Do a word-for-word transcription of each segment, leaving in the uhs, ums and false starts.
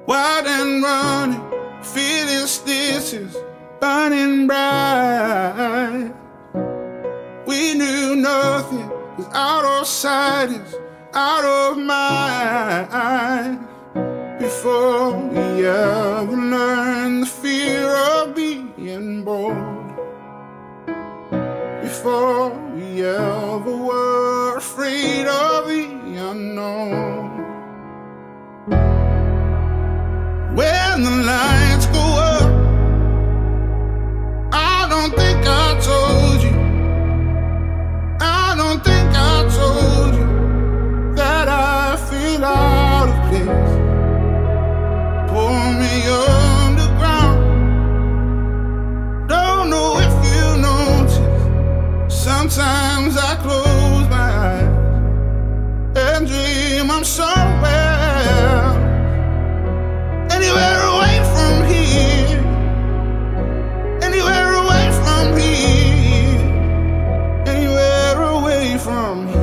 wild and running, fearlessness is burning bright. We knew nothing was out of sight, is out of mind. Before we ever learned the fear of being bold, before we ever were afraid of the unknown. When the lights go up, I don't think I told you, I don't think I told you that I feel out of place. Pull me underground, don't know if you notice. Sometimes I close my eyes and dream I'm somewhere, anywhere away from here, anywhere away from here, anywhere away from here.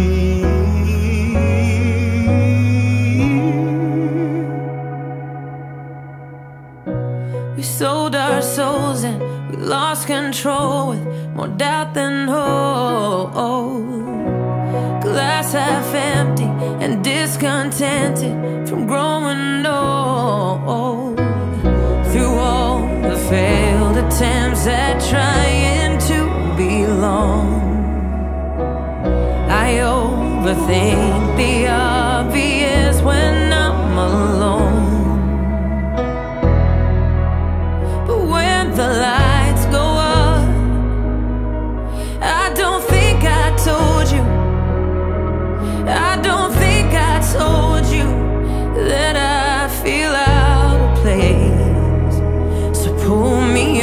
We sold our souls and we lost control with more doubt than hope. Glass half empty and discontented from growing old. Through all the failed attempts at trying to belong, I overthink the obvious when I'm alone. But when the lights go up, I don't think I told you, I don't think I told you that I feel out of place. So pull me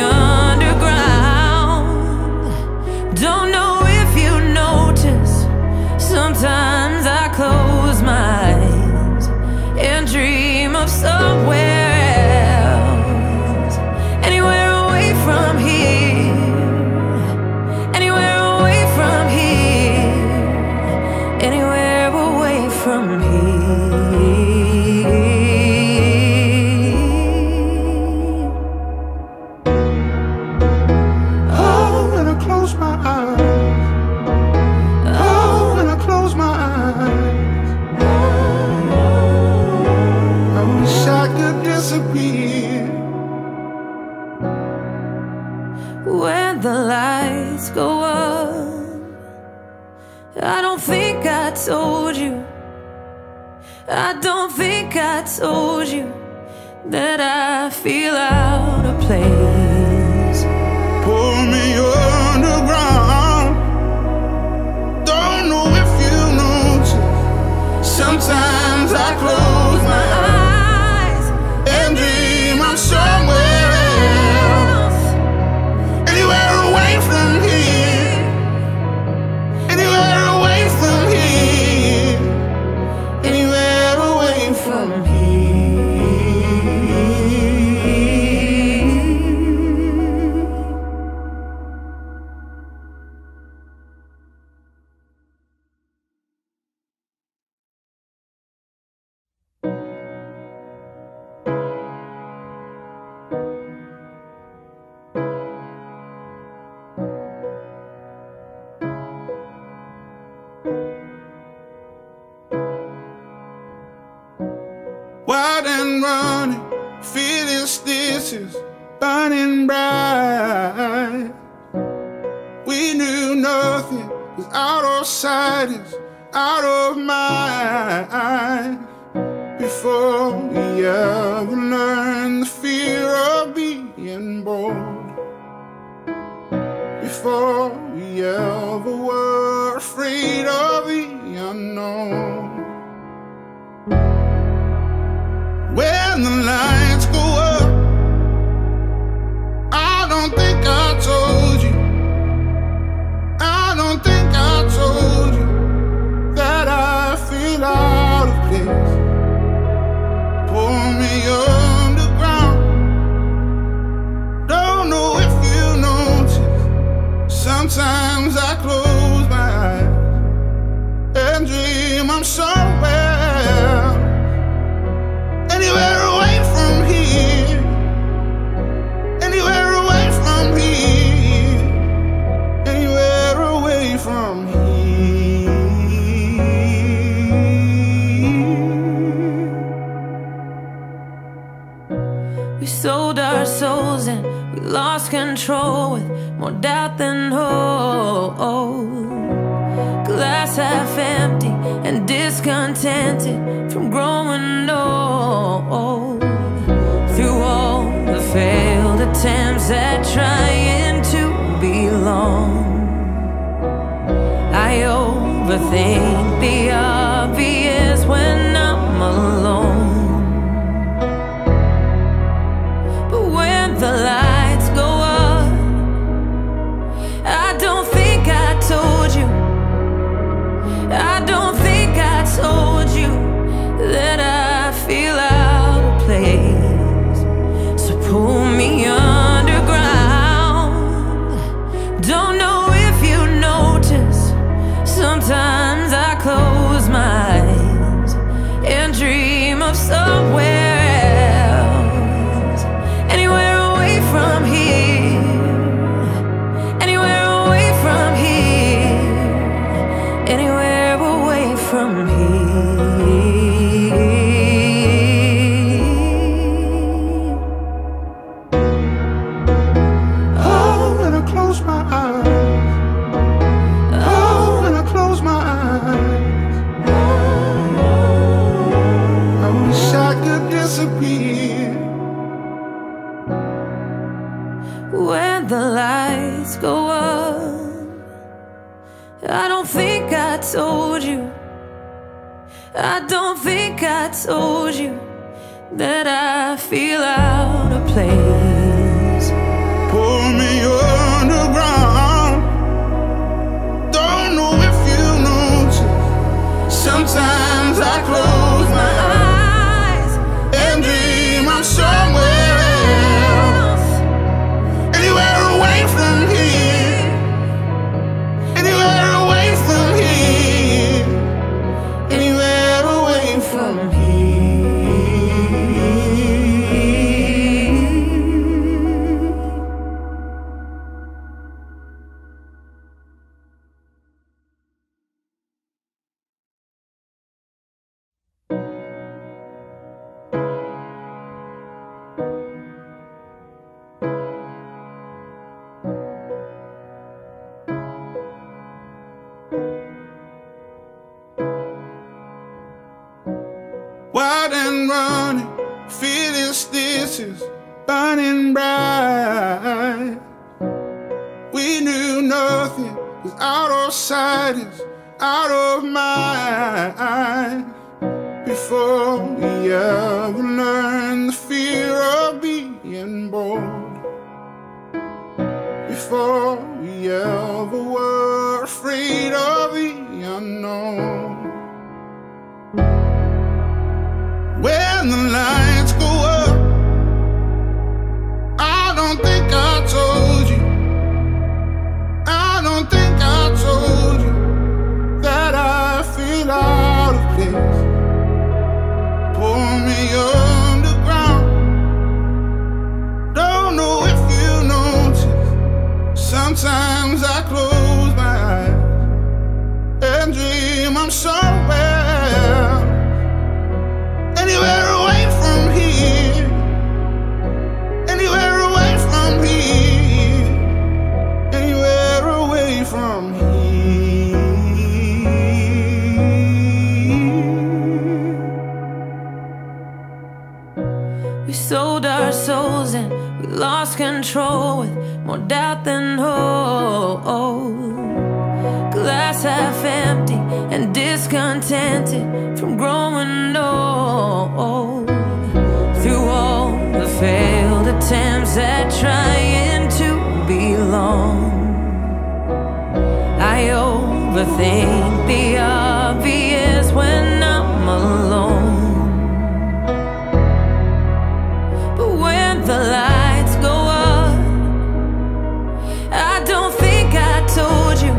underground, don't know if you notice. Sometimes I close my eyes and dream of somewhere else, anywhere away from here, anywhere away from here, anywhere away from here. Oh, when I close my eyes, oh, when I close my eyes, I wish I could disappear. When the lights go up, I don't think I told you, I don't think I told you that I feel out of place. Pull me underground, don't know if you notice. Sometimes I close my eyes and dream I'm somewhere else, anywhere away from here, anywhere away from here, anywhere away from here. Wild and running, fearlessness is burning bright. We knew nothing was out of sight, is out of mind. Before we ever learned the fear of being bold, before we ever were afraid of the unknown. When the lights go up, I don't think I told you, I don't think I told you that I feel out of place. Pull me underground, don't know if you notice. Sometimes I close my eyes and dream I'm somewhere, anywhere away We sold our souls and we lost control with more doubt than hope. Glass half empty and discontented from growing old. Through all the failed attempts at trying to belong, I overthink the obvious when I'm alone. But when the lights go up, I don't think I told you, I don't think I told you that I feel out of place. So pull me underground. Don't know if you notice, sometimes I close my eyes and dream of somewhere else. Anywhere away from here, anywhere away from here, anywhere away from here. Oh, when I close my eyes, oh, when I close my eyes, I wish I could disappear. When the lights go up, I don't think I told you, I don't think I told you that I feel out of place. Pull me underground. Don't know if you notice, sometimes I close my eyes and dream I'm somewhere else. Anywhere away from here, anywhere away from here, anywhere away from here. Wild and running, fearlessness is burning bright. We knew nothing was out of sight, is out of mind. Before we ever learned the fear of being bold, before we ever were afraid of the unknown. When the lights go up, I don't think I told you, I don't think I told you that I feel out of place. Pull me underground. Don't know if you notice, sometimes I close my eyes and dream I'm somewhere, anywhere away from here, anywhere away from here, anywhere away from here. We sold our souls and we lost control with more doubt than hope. Glass half empty and discontented from growing old. Through all the failed attempts at trying to belong, I overthink the obvious when I'm alone. But when the lights go up, I don't think I told you,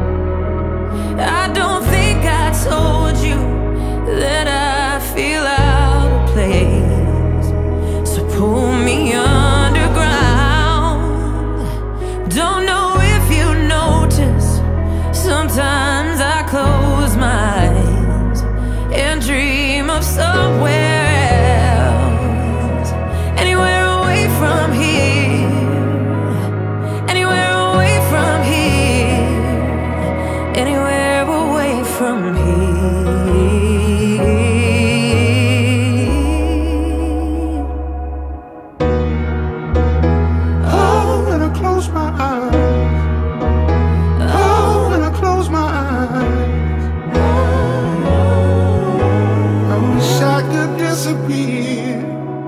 I don't think I told you that I feel out of place. So pull me underground. Don't know if you notice, sometimes I close my eyes here.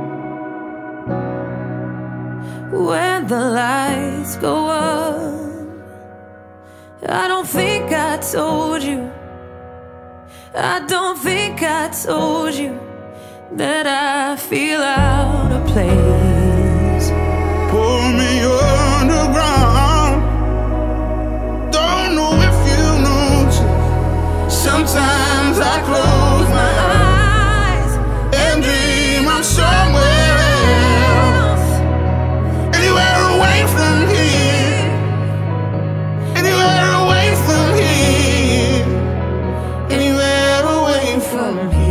When the lights go up, I don't think I told you, I don't think I told you that I feel out of place. Pull me underground. Don't know if you notice. Sometimes I close my eyes and dream I'm somewhere else, anywhere away from here, anywhere away from here, anywhere away from here.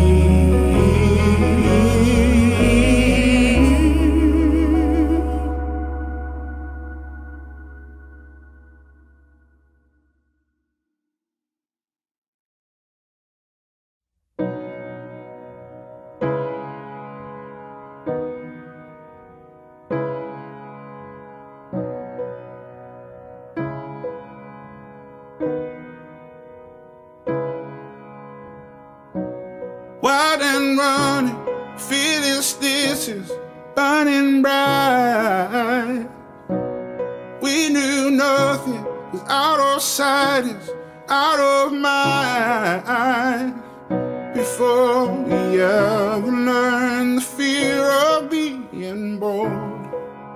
Wild and running, fearlessness is burning bright. We knew nothing was out of sight, is out of mind. Before we ever learned the fear of being bold,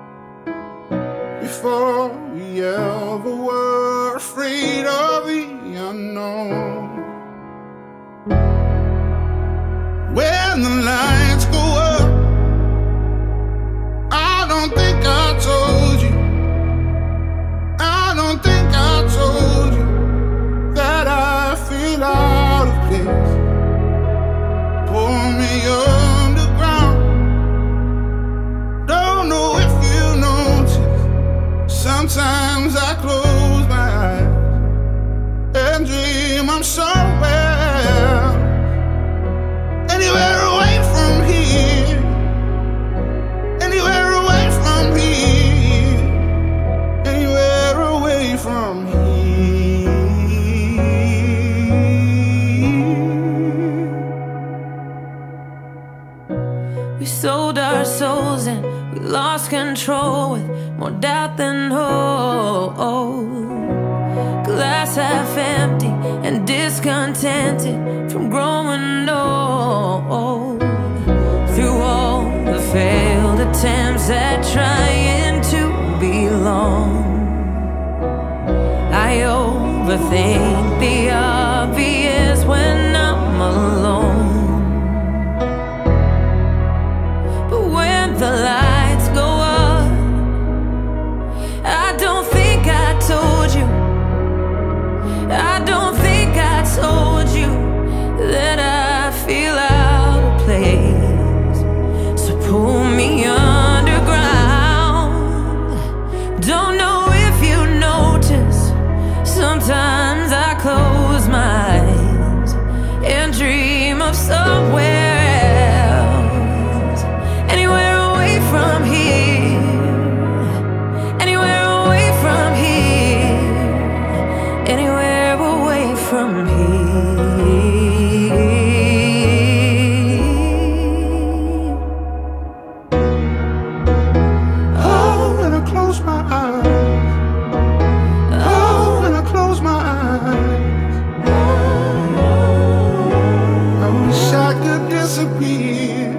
before we ever were afraid of the unknown. When the lights go up, I don't think I told you, I don't think I told you that I feel out of place. Pull me underground. Don't know if you notice. Sometimes I close my eyes and dream I'm somewhere, anywhere away from here, anywhere away from here, anywhere away from here. We sold our souls and we lost control with more doubt than hope. Glass half empty and discontented from growing old. Through all the failed attempts at trying to belong, I overthink the obvious when I'm alone. But when the lights go up, I don't think I told you, I don't think I told you that I feel out of place. So pull me underground. Don't know if you notice. Sometimes I close my eyes and dream of somewhere else, anywhere away from here, anywhere away from here, anywhere away from here. Oh, when I close my eyes, oh, when I close my eyes, I wish I could disappear.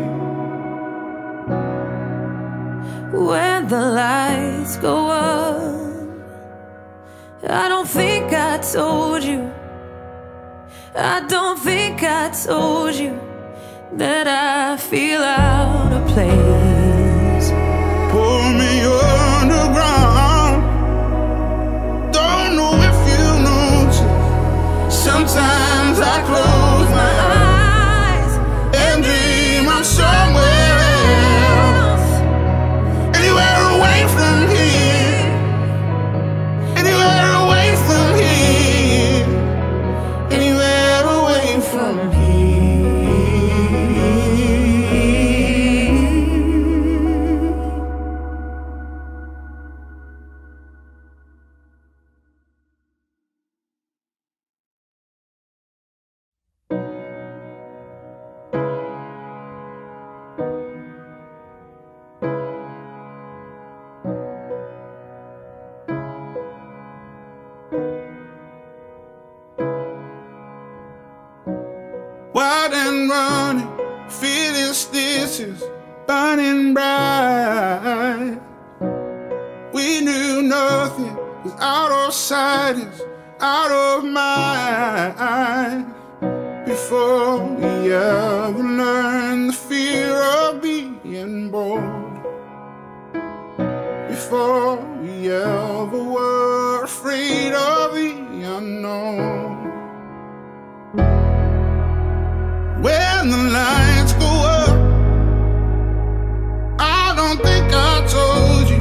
When the lights go up, I don't think I told you, I don't think I told you that I feel out of place. Pull me underground. Don't know if you notice. Sometimes I close my eyes and dream I'm somewhere else, anywhere away from here, anywhere away from here, anywhere away from Fearlessness is burning bright. We knew nothing was out of sight, is out of mind. Before we ever learned the fear of being bold, before we ever were afraid of the unknown. When the lights go up, I don't think I told you,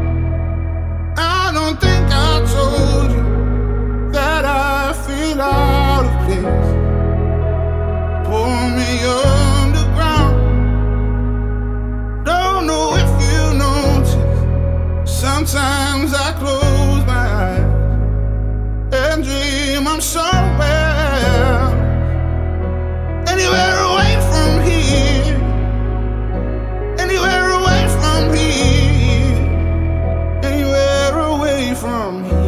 I don't think I told you that I feel out of place. Pull me underground. Don't know if you notice, sometimes I close my eyes and dream I'm somewhere, anywhere away from here, anywhere away from here, anywhere away from here.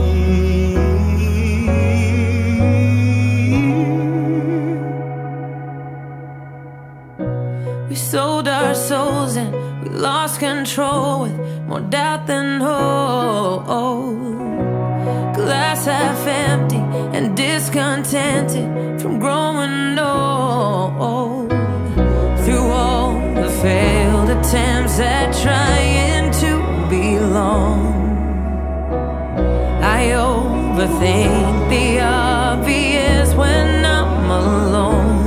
We sold our souls and we lost control with more doubt than hope. Glass half empty and discontented from growing old. Through all the failed attempts at trying to belong, I overthink the obvious when I'm alone.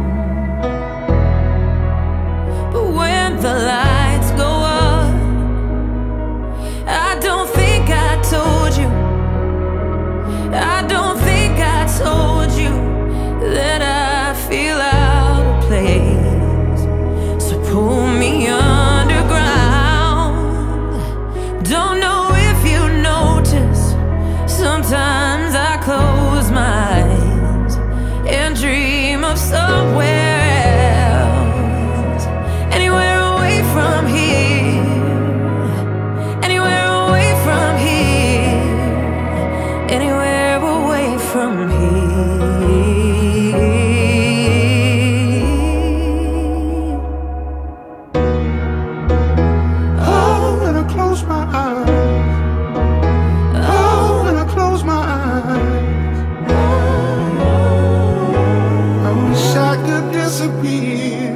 The lights go up, I don't think I told you, I don't think I told you that I feel out of place. So pull me underground. Don't know if you notice, sometimes I close my eyes and dream of somewhere else, anywhere from here, anywhere away from here, anywhere away from here. Oh, when I close my eyes, oh, when I close my eyes, I wish I could disappear.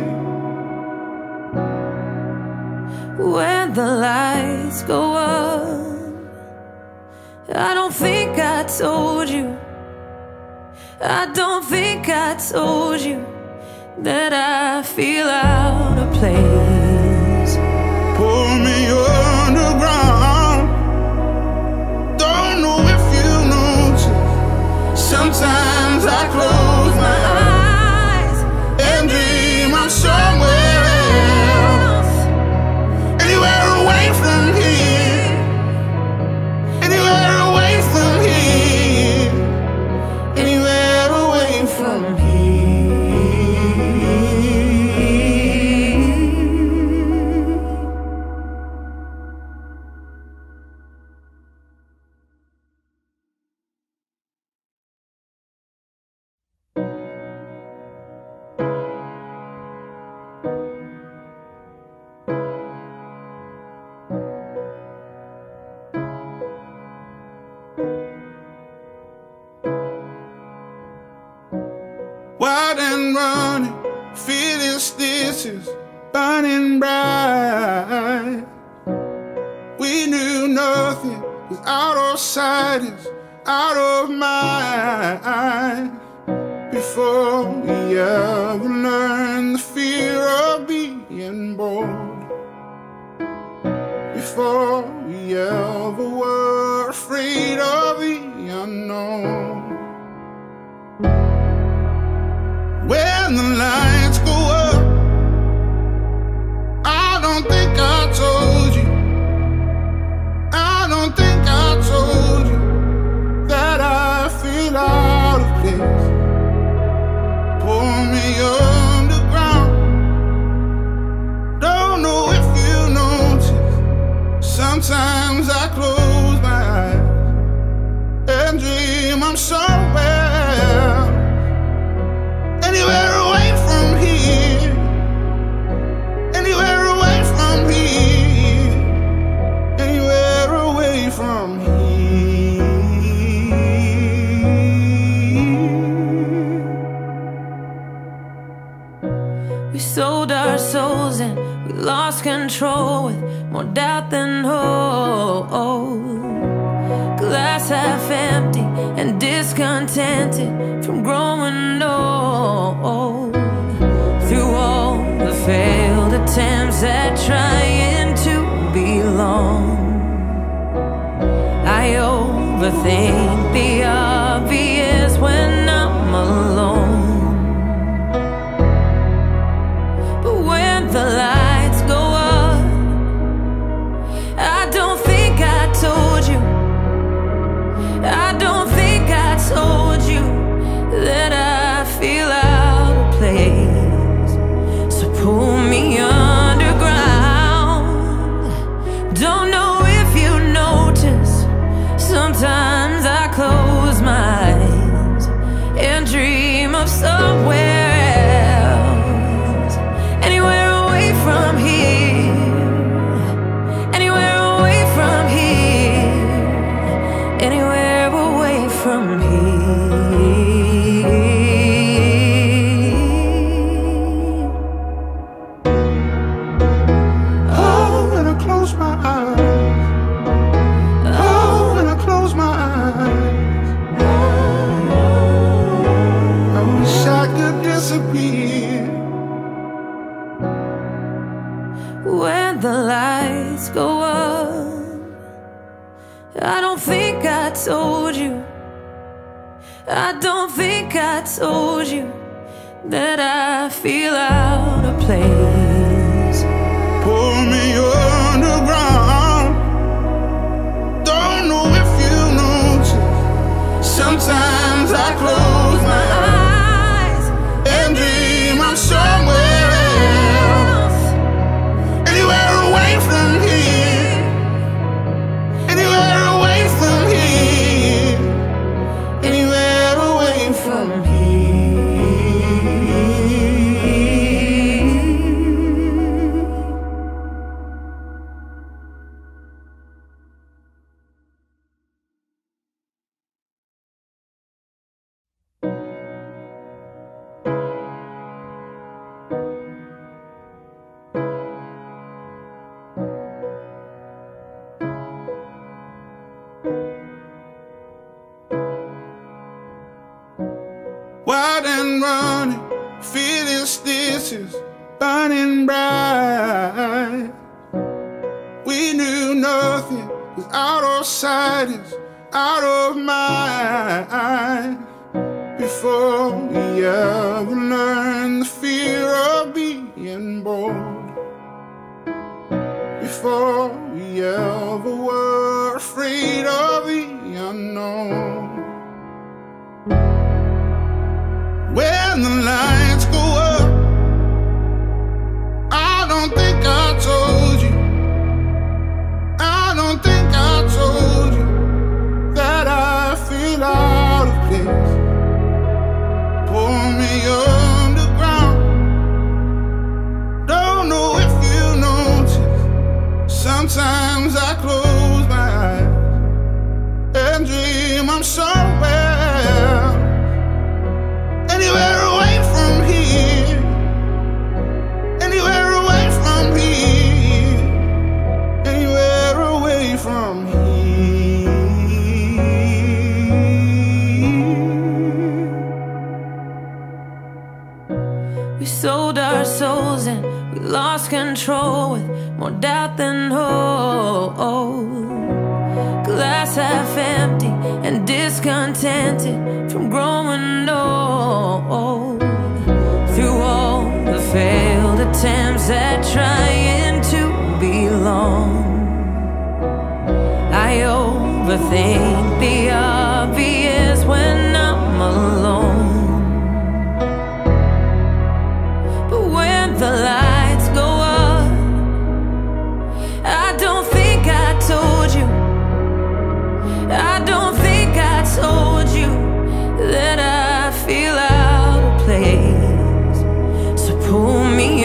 When the lights go up, I don't think I told you, I don't think I told you that I feel out of place. Pull me underground. Don't know if you notice, sometimes I close my eyes and dream I'm somewhere else, anywhere away from here, anywhere away from here, anywhere away from here. Wild and running, fearlessness is burning bright. We knew nothing was out of sight, is out of mind. Before we ever learned the fear of being bold, before we ever were afraid of the unknown. When the lights go up, I don't think I told you, I don't think I told you that I feel out of place. Pull me underground. Don't know if you notice, sometimes I close my eyes and dream I'm somewhere, anywhere away from here, souls and we lost control with more doubt than hope. Glass half empty and discontented from growing old. Through all the failed attempts at trying to belong, I overthink the obvious when I'm alone. But when the lights go up, I don't think I told you, I don't think I told you that I feel out of place. So pull me underground. Don't know if you notice, sometimes I close my eyes and dream of somewhere else. Anywhere away from here, anywhere away from here, anywhere away from here. Oh, when I close my eyes, oh, when I close my eyes, I wish I could disappear. When the lights go up, I don't think I told you, I don't think I told you that I feel out of place. Pull me underground. Don't know if you notice, sometimes I close my eyes and dream I'm somewhere else. Anywhere away from here, anywhere away from here, anywhere away from here. Wild and running, fearlessness is burning bright. We knew nothing was out of sight, it's out of mind. Before we ever learned the fear of being bold, before we ever were afraid of the unknown. When the lights go up, I don't think I told you, I don't think I told you that I feel out of place. Pull me underground. Don't know if you notice, sometimes I close my eyes and dream I'm somewhere, anywhere away from here, anywhere away from here, anywhere away from here. We sold our souls and we lost control with more doubt than hope. Glass half empty and discontented from growing old. Through all the failed attempts at trying to belong, I overthink the obvious when I'm alone. But when the lights go up, I don't think I told you, I don't think I told you that I feel out of place. So pull me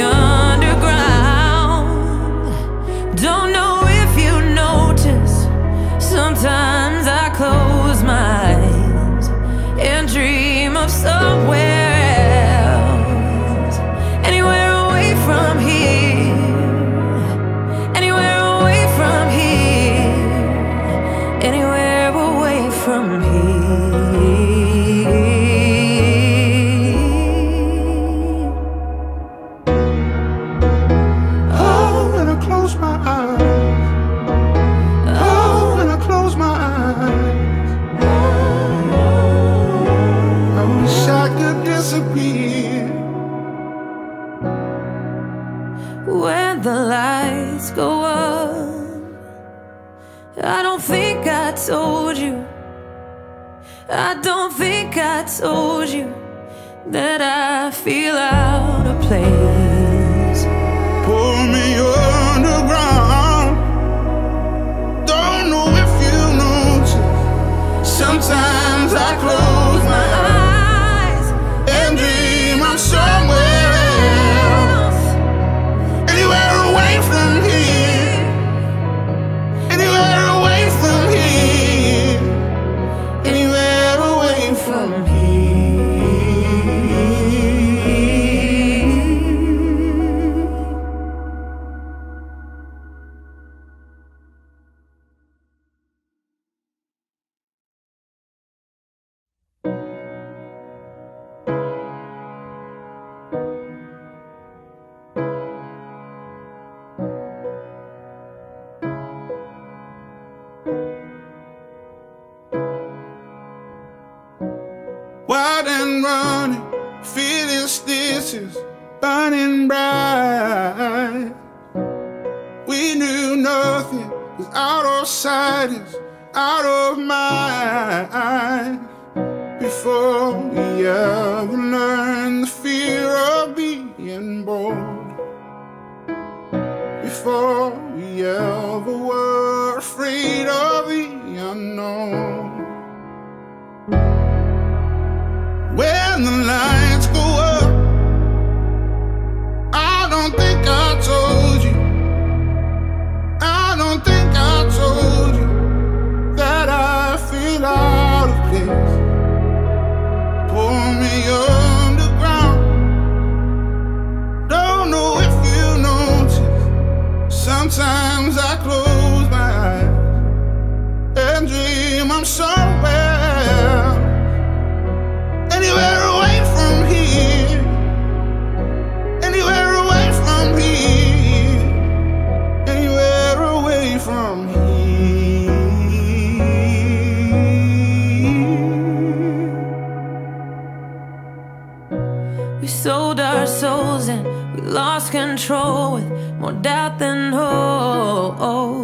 underground. Don't know if you notice, sometimes I close my lights go up, I don't think I told you, I don't think I told you that I feel out of place. Pull me underground. Don't know if you notice. Sometimes I close my eyes and dream I'm somewhere else, anywhere away from here, anywhere away from here, anywhere away from here. Wild and running, feeling stitches, burning bright. We knew nothing was out of sight, is out of mind. Before we ever learned the fear of being bold, before we ever were afraid of the unknown. When the lights go up, I don't think I told you, I don't think I told you that I feel out of place. Pull me underground. Don't know if you notice. Sometimes I close my eyes and dream I'm somewhere, anywhere away from here, anywhere away from here, anywhere away from here. We sold our souls and we lost control with more doubt than hope.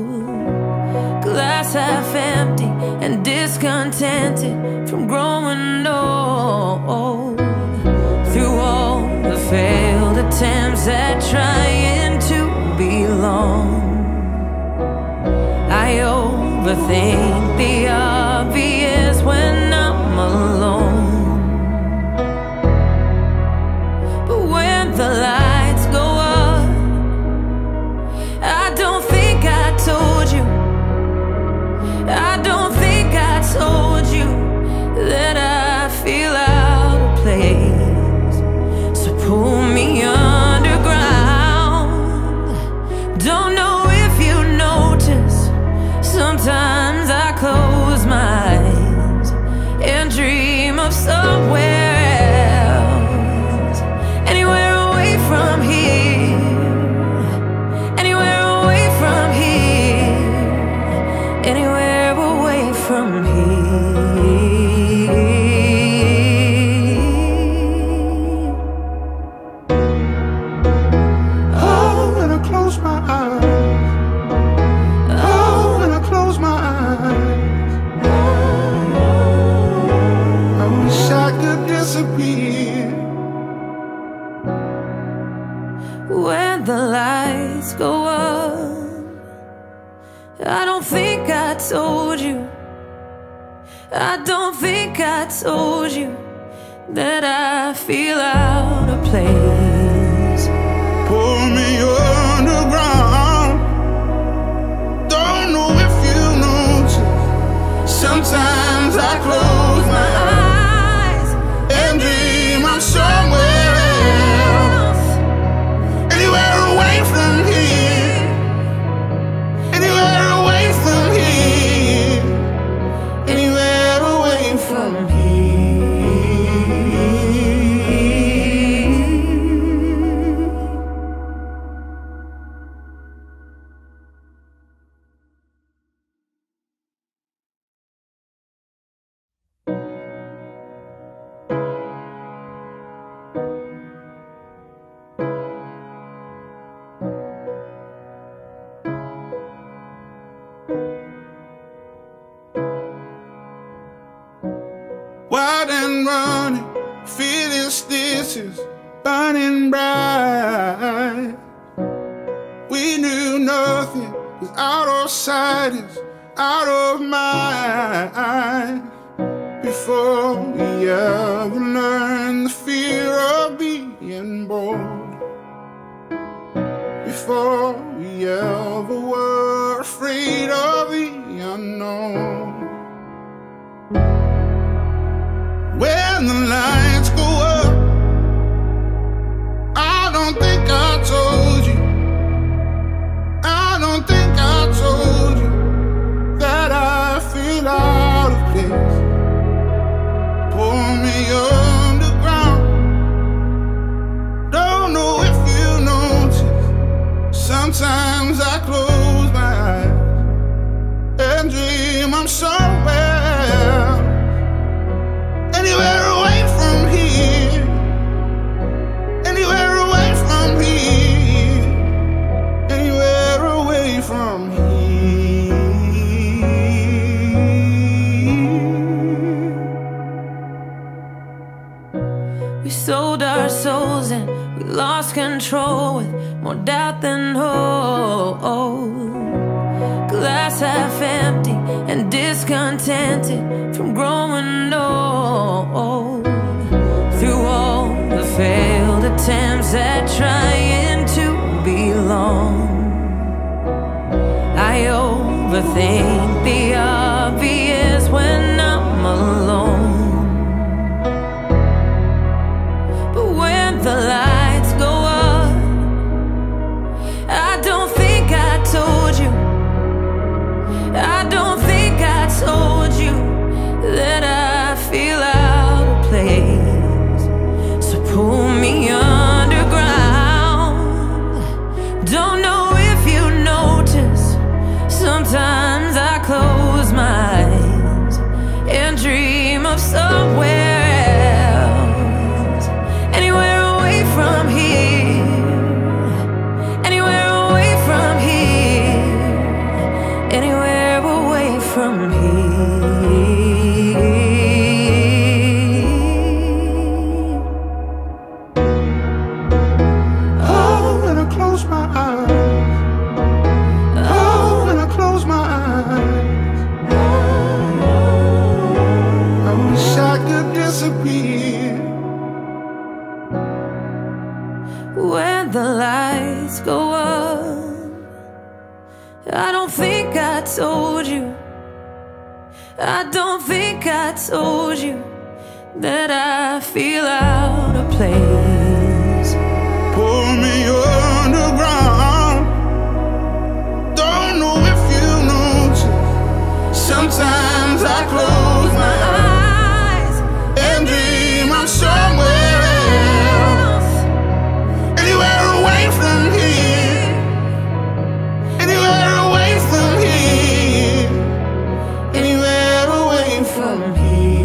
Glass half empty and discontented from growing old. Through all the failed attempts at trying to belong, I overthink the obvious when I'm alone. But when the lights go up, I don't think I told you, I don't think I told you that I feel out of place. So pull me underground. Don't know if you notice. Sometimes I close my eyes and dream of somewhere else, anywhere away from here, anywhere away from here, anywhere away from here. Oh, when I close my eyes, oh, when I close my eyes, I wish I could disappear. When the lights go up, I don't think I told you, I don't think I told you that I feel out of place. Pull me underground. Don't know if you notice. Sometimes I close my eyes and dream I'm somewhere else, anywhere away from here, anywhere away from here, anywhere away from here. stitches burning bright. We knew nothing was out of sight, is out of mind. Before we ever learned the fear of being bold, before we ever were afraid of the unknown. When the lights go up, I don't think I told you, I don't think I told you that I feel out of place. Pull me underground, don't know if you notice. Sometimes I close my eyes and dream I'm somewhere, anywhere away from here, anywhere away from here, anywhere away from here. We sold our souls and we lost control with more doubt than hope. Glass half empty and discontented from growing old. Through all the failed attempts at trying to belong, I overthink the obvious when I'm alone. But when the lights go up, I don't think I told you, I don't think I told you that I feel out of place. So pull me underground, don't know if you notice. Sometimes I close my eyes and dream of somewhere else, anywhere away from here, anywhere away from here, anywhere away from here. Oh, when I close my eyes, oh, when I close my eyes, I wish I could disappear. When the lights go up, I don't think I told you, I don't think I told you that I feel out of place. Pull me underground, don't know if you notice. Sometimes I close my eyes and dream I'm somewhere else, anywhere away from here, anywhere away from here, anywhere away from here.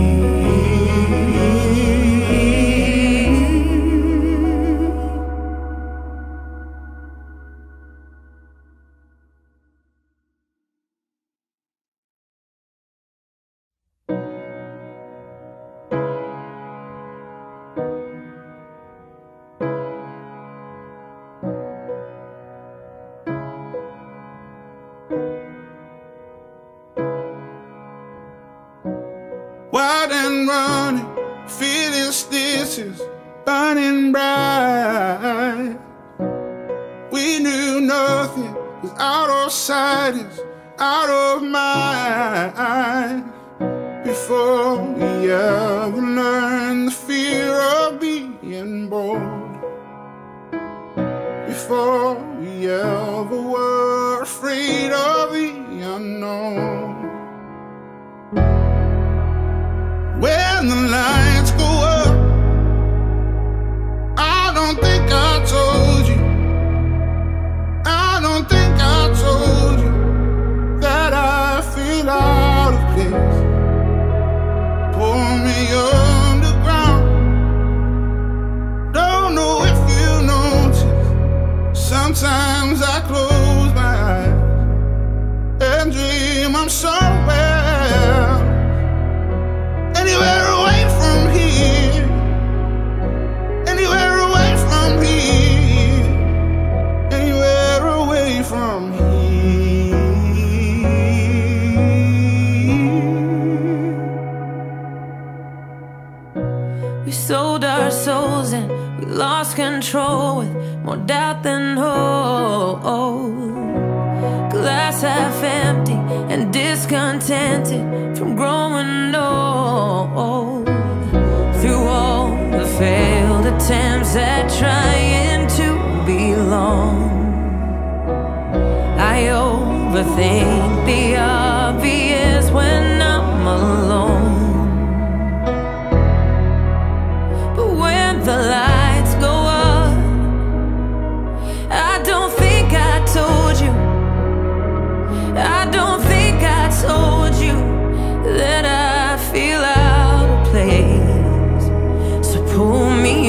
Wild and running, fearless stitches burning bright. We knew nothing was out of sight, is out of mind. Before we ever learned the fear of being bold, before we ever were afraid of the unknown. When the lights go up, I don't think I told you, I don't think I told you that I feel out of place. Pull me underground, don't know if you notice. Sometimes I close my eyes and dream I'm somewhere, anywhere away from here, anywhere from here. We sold our souls and we lost control with more doubt than hope. Glass half empty and discontented from growing old. Through all the failed attempts at trying to belong, I overthink the obvious when I'm alone. But when the lights go up, I don't think I told you, I don't think I told you that I feel out of place. So pull me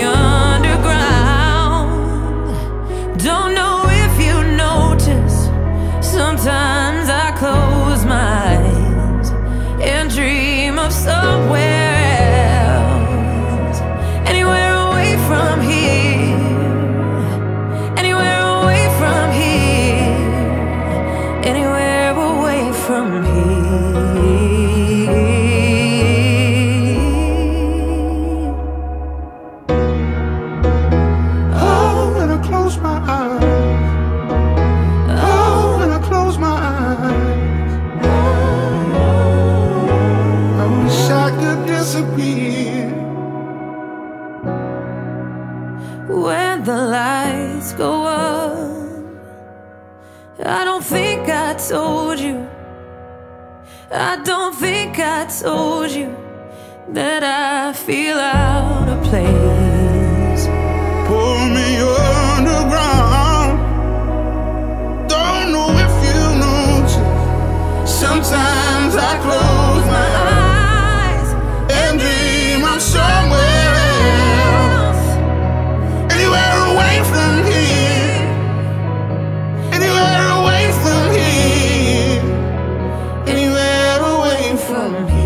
underground. Don't know if you notice, sometimes I close my eyes and dream of somewhere else. Anywhere away from here, anywhere away from here, anywhere away from here. Oh, when I close my eyes, oh, when I close my eyes, I wish I could disappear. When the lights go up, I don't think I told you, I don't think I told you that I feel out of place. Pull me underground. Don't know if you notice, sometimes I close my eyes and dream I'm somewhere else. Anywhere away from here, anywhere away from here, anywhere away from here.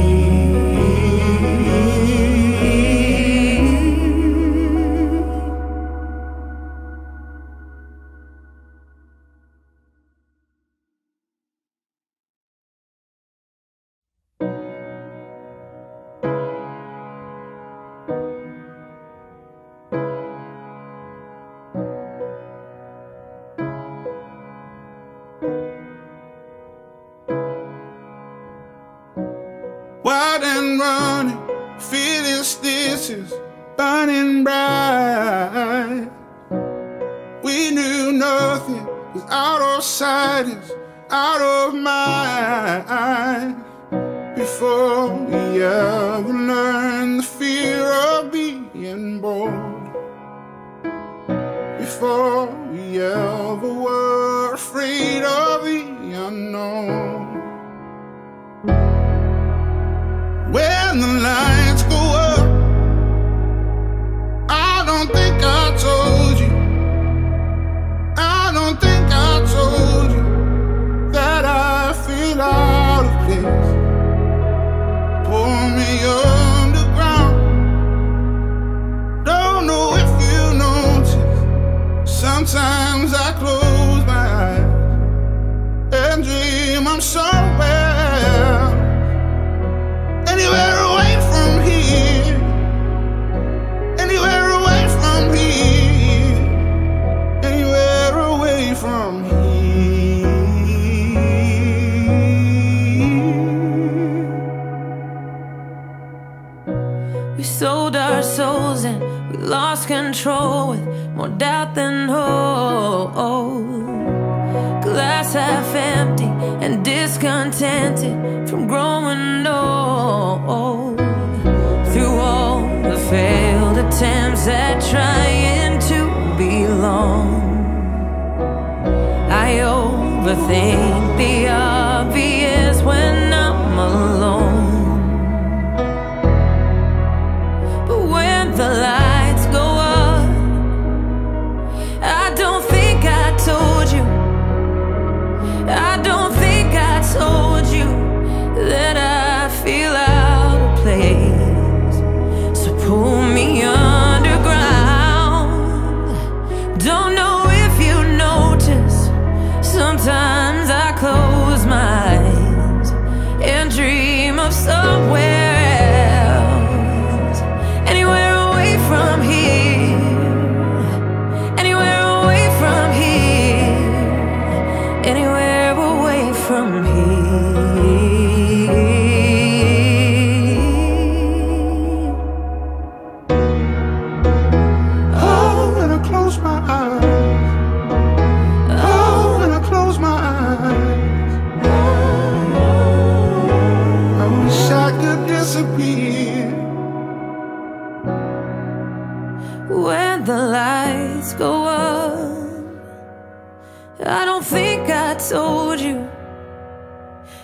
Wild and running, feeling stitches, burning bright. We knew nothing was out of sight, is out of mind. Before we ever learned the fear of being bold, before we ever were afraid of the unknown. When the lights go up, I don't think I told you, I don't think I told you that I feel out of place. Pull me underground. Don't know if you notice, sometimes I close my eyes and dream I'm somewhere, anywhere away from here, anywhere away from here, anywhere away from here. We sold our souls and we lost control with more doubt than hope. Glass half empty and discontented from growing old. Through all the failed attempts at trying to belong, I overthink the obvious when I'm alone. But when the lights go up, I don't think I told you, I don't think I told you that I feel out of place. So pull me underground. Don't know if you notice, some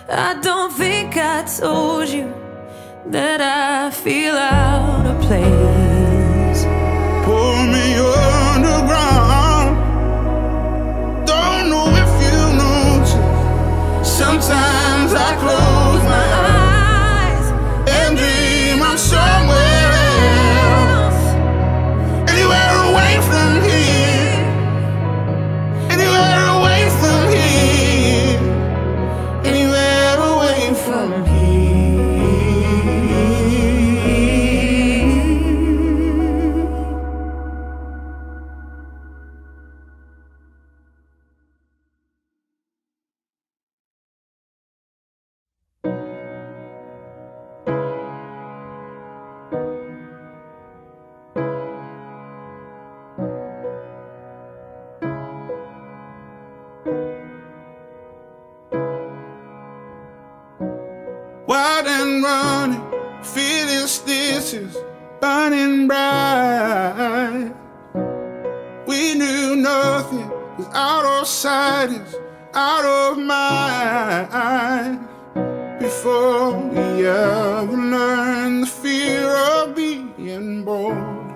I don't think I told you that I feel out of place. Pull me underground. Don't know if you notice. Sometimes I close my eyes and dream I'm somewhere else, anywhere away from here, anywhere away from here, anywhere away from here. Wild and running, fearlessness is burning bright. We knew nothing was out of sight, is out of mind. Before we ever learned the fear of being bold,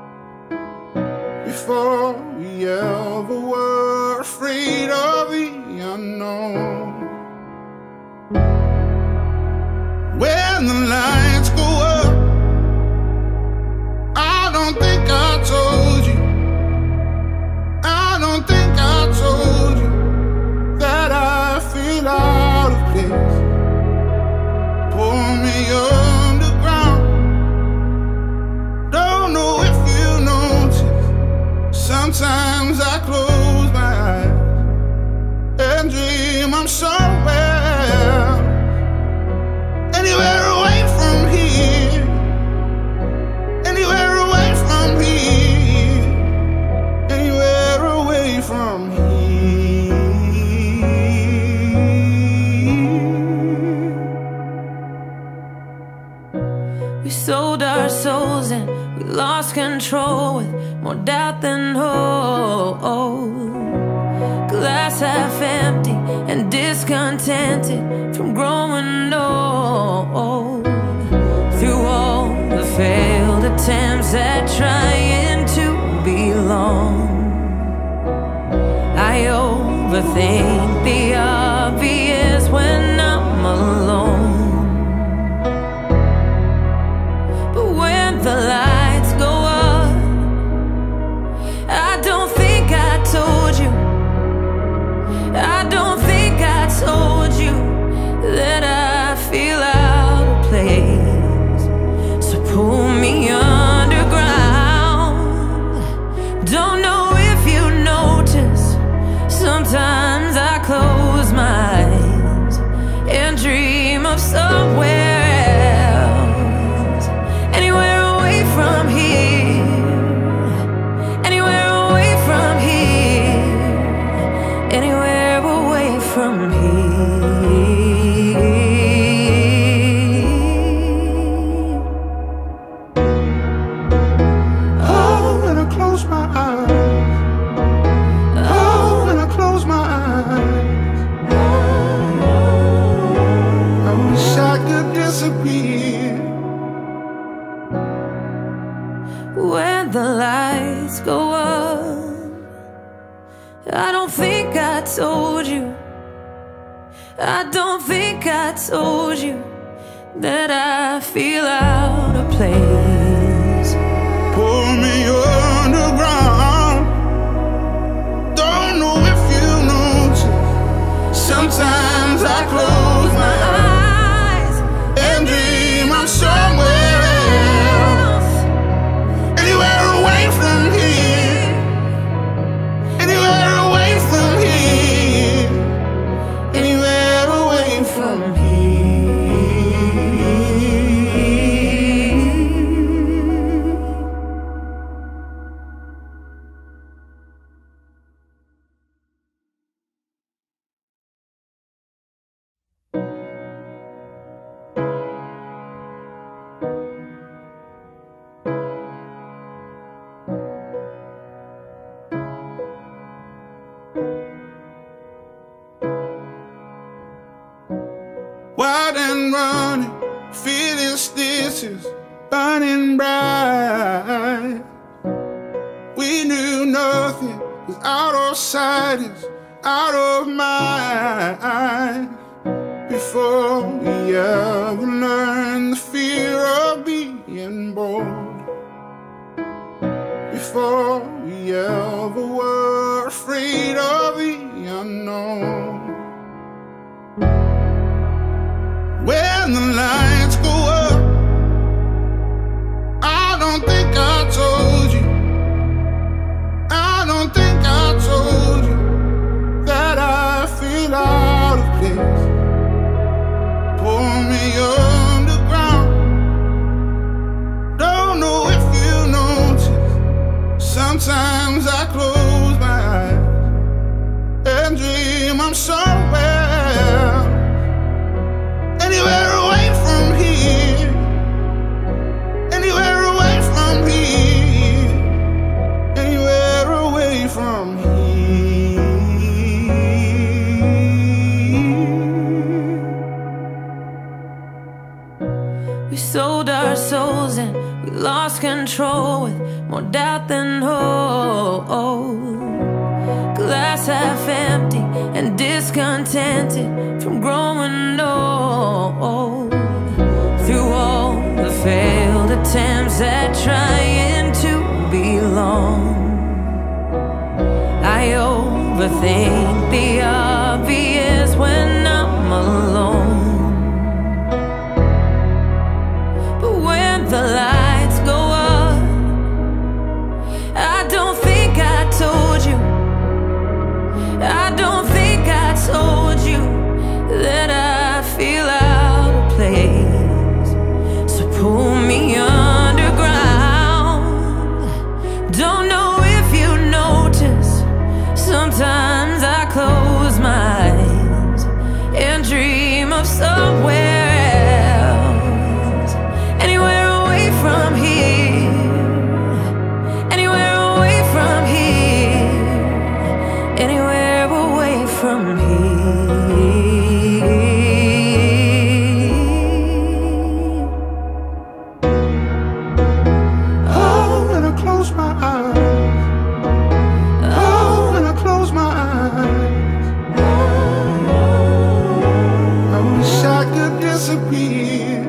before we ever were afraid of the unknown. When the lights go up, I don't think I told you, I don't think I told you that I feel out of place. Pull me underground. Don't know if you notice. Sometimes I close my eyes and dream I'm somewhere, anywhere away from here, anywhere away from here, anywhere away from here. We sold our souls and we lost control with more doubt than hope. Glass half empty and discontented from growing old. Through all the failed attempts at trying to belong, I overthink the obvious when I'm alone. But when the lights go up, I don't think I told you, I don't think I told you that I feel out of place. So pull me underground. Don't know if you notice. Sometimes I close my eyes and dream of somewhere else, anywhere away from here, anywhere away from here, anywhere away from here. Oh, when I close my eyes, oh, when I close my eyes, I wish I could disappear. When the lights go up, I don't think I told you, I don't think I told you that I feel out of place. Pull me underground. Don't know if you notice. Sometimes I close my eyes and dream I'm somewhere else, anywhere away from here, anywhere away from here, anywhere away from here. running, fearlessness is burning bright. We knew nothing was out of sight, is out of mind. Before we ever learned the fear of being bold, before we ever were afraid of the unknown. When the lights go up, I don't think I told you, I don't think I told you that I feel out of place. Pull me underground, don't know if you notice. Sometimes I close my eyes and dream I'm somewhere, anywhere away from here, anywhere away from here, anywhere away from here. We sold our souls and we lost control with more doubt than hope. Glass half empty and discontented from growing old. Through all the failed attempts at trying to belong, I overthink the obvious when I'm alone. But when the lights go up, I don't think I told you, I don't think I told you that I feel out of place. So pull me underground, don't know if you notice. Sometimes I close my eyes and dream of somewhere else, anywhere away from here, anywhere away from here, anywhere away from here. Oh, when I close my eyes, oh, when I close my eyes, I wish I could disappear.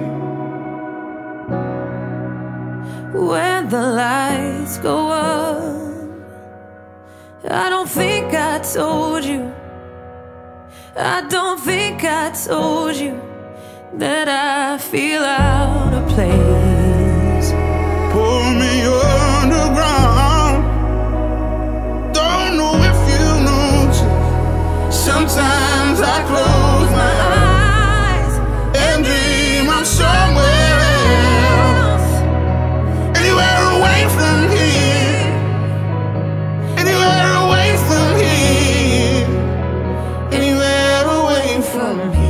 When the lights go up, I don't think I told you, I don't think I told you that I feel out of place. Pull me underground, don't know if you notice. Sometimes I close my eyes and dream I'm somewhere else, anywhere away from here, anywhere away from here, anywhere away from here.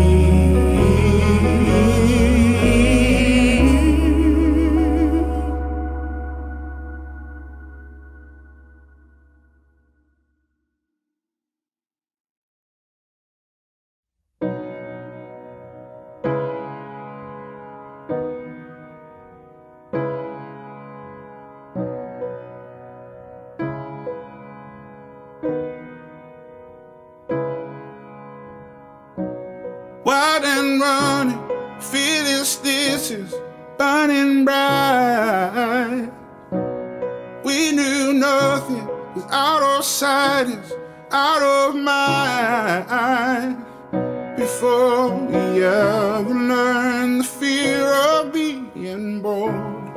Wild and running, fearlessness is burning bright. We knew nothing was out of sight, is out of mind. Before we ever learned the fear of being bold,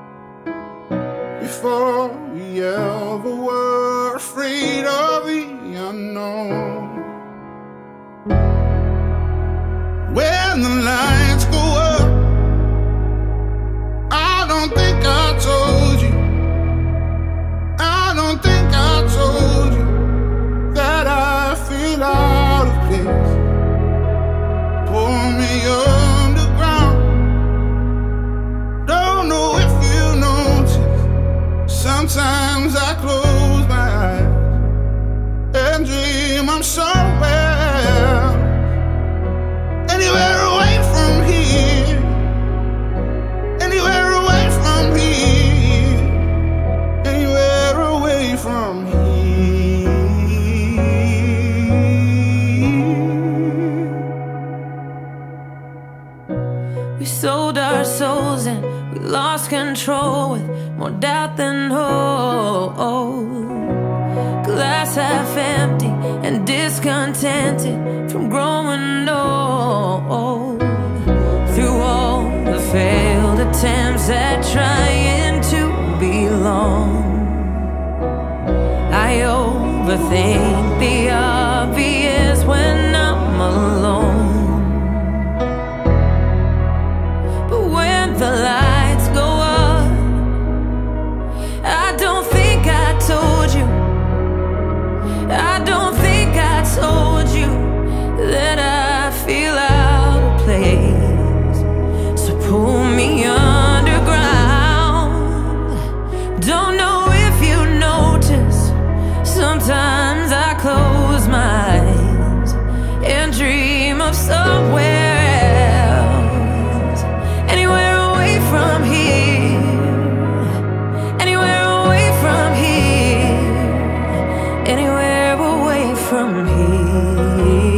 before we ever were afraid of the unknown. When the lights go up, I don't think I told you, I don't think I told you that I feel out of place. Pull me underground, don't know if you notice. Sometimes I and we lost control with more doubt than hope. Glass half empty and discontented from growing old. Through all the failed attempts at trying to belong, I overthink the obvious when I'm alone. But when the lights go up, I don't think I told you, I don't think I told you that I feel out of place. So pull me underground. Don't know if you notice, sometimes I close my eyes and dream of somewhere else. Anywhere away from here, anywhere away from here, anywhere away from here.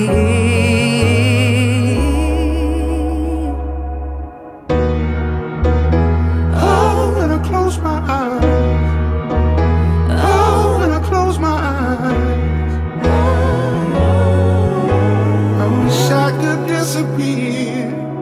Oh, when I close my eyes, oh, when I close my eyes, I wish I could disappear.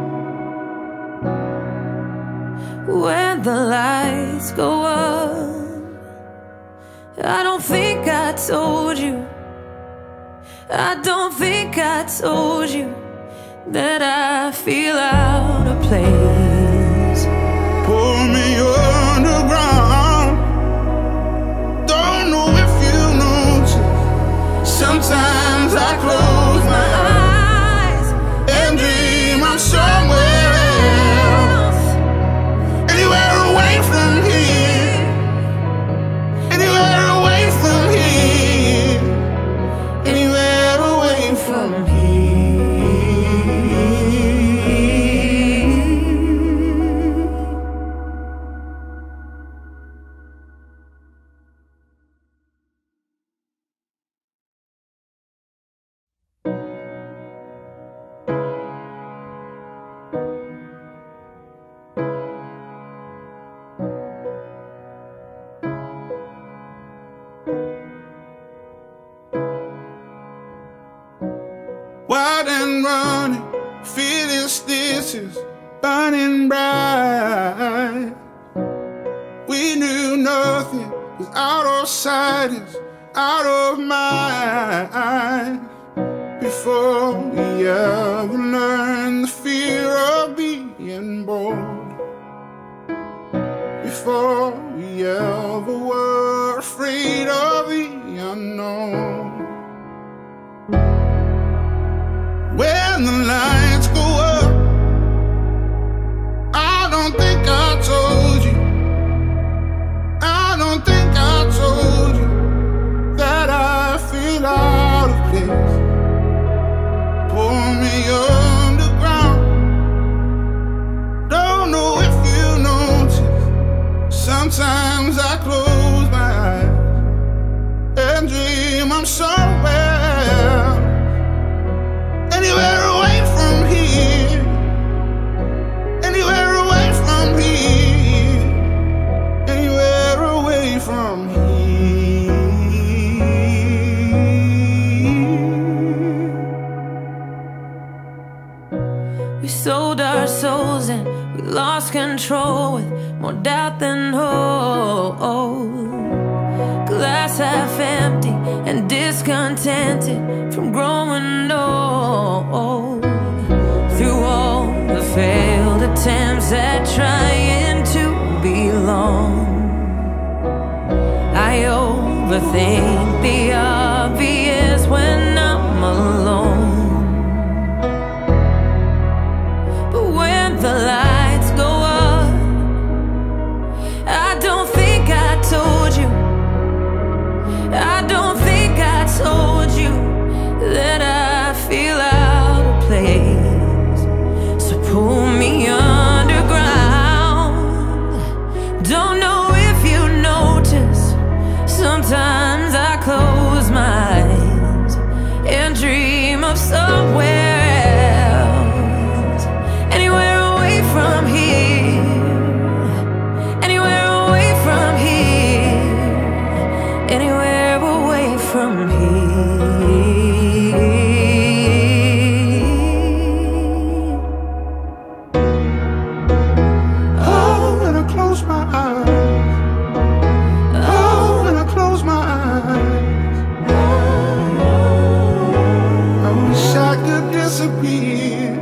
When the lights go up, I don't think I told you, I don't think I told you that I feel out of place. Pull me underground. Don't know if you notice, sometimes I close my eyes and dream I'm somewhere else. Anywhere away from here, anywhere away from here, anywhere away from here. Wild and running, fearlessness is burning bright. We knew nothing was out of sight, is out of mind. Before we ever learned the fear of being bold, before we ever were afraid of the unknown. When the lights go up, I don't think I told you, I don't think I told you that I feel out of place. Pull me underground. Don't know if you notice, sometimes I close my eyes and dream I'm somewhere else. Anywhere away from here, anywhere away from here, anywhere away from here. We sold our souls and we lost control with more doubt than hope. Glass half empty and discontented from growing old. Through all the failed attempts at trying to belong, I overthink the obvious when I'm alone. But when the lights go up, I don't think I told you, I don't think I told you that I feel out of place. So pull me underground. Don't know if you notice, sometimes I close my eyes and dream of somewhere else. Anywhere away from here, disappear.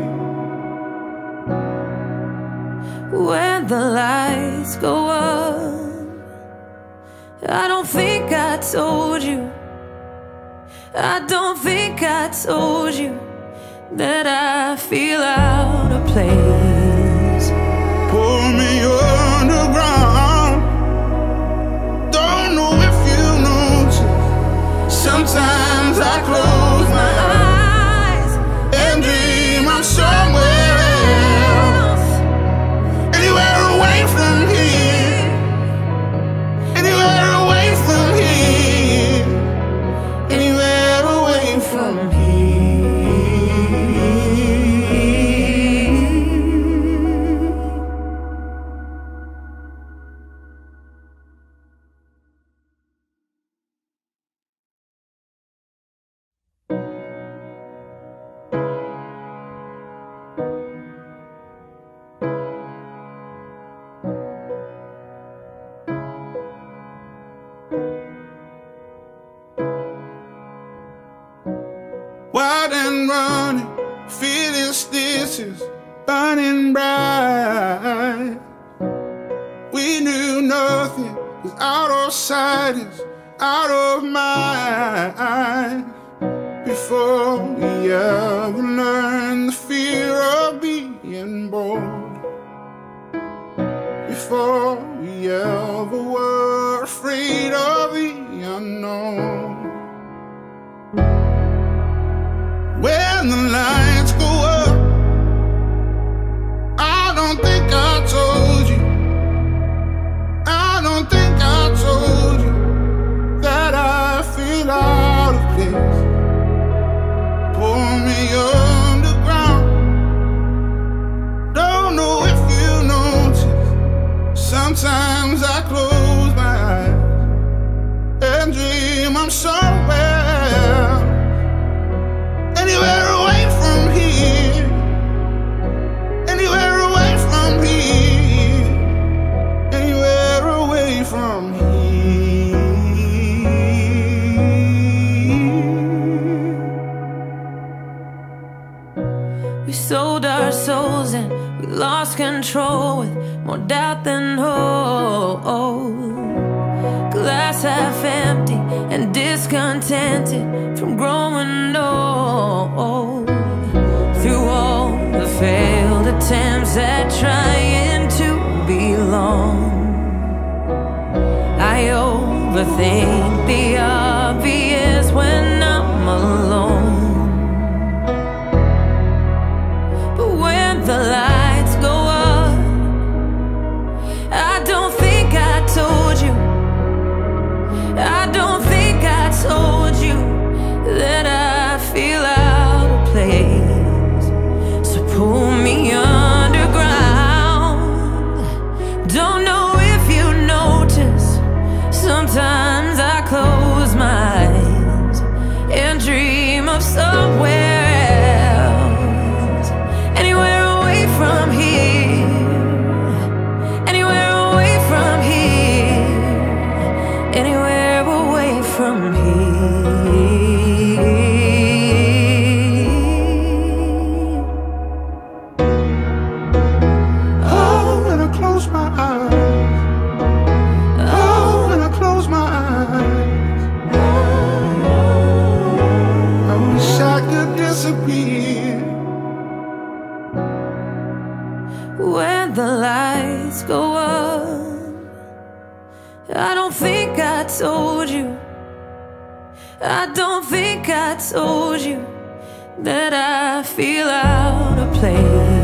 When the lights go up, I don't think I told you, I don't think I told you that I feel out of place. Pull me underground. Don't know if you notice. Sometimes I close my eyes and dream I'm somewhere else, anywhere away from here, anywhere away from here, anywhere away from here. Wild and running, fearlessness is burning bright. We knew nothing was out of sight, is out of mind. Before we ever learned the fear of being bold, before we ever were afraid of the unknown. When the lights go up, I don't think I told you, I don't think I told you that I feel out of place. Pull me underground. Don't know if you notice. Sometimes I close my eyes and dream I'm somewhere, anywhere away from here, anywhere away from here, anywhere away from here. We sold our souls and we lost control with more doubt than hope. Glass half empty and discontented from growing old. Through all the failed attempts at trying to belong, I overthink the obvious when I'm alone. But when the lights go up, I don't think I told you, I don't think I told you that I feel out of place. So pull me underground. Don't know if you notice. Sometimes I close my eyes and dream of somewhere else, anywhere away from here, anywhere away from here, anywhere away from here. Oh, when I close my eyes, oh, when I close my eyes, I wish I could disappear. When the lights go up, I don't think I told you, I don't think I told you that I feel out of place.